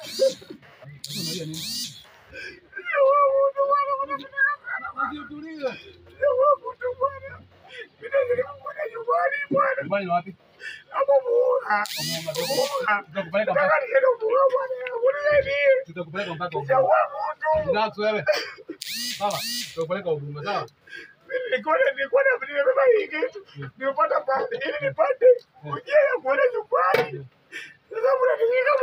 Unalia nini? Nyumbani ni wapi? Tutakupeleka mpaka. Tutakupeleka mpaka Ubungo. Relax wewe. Sawa, tutakupeleka Ubungo, sawa? Nilikuwa nimebeba hii kitu. Nimepata pale ili nipate ujia ya kuenda nyumbani. Sasa mnaniweka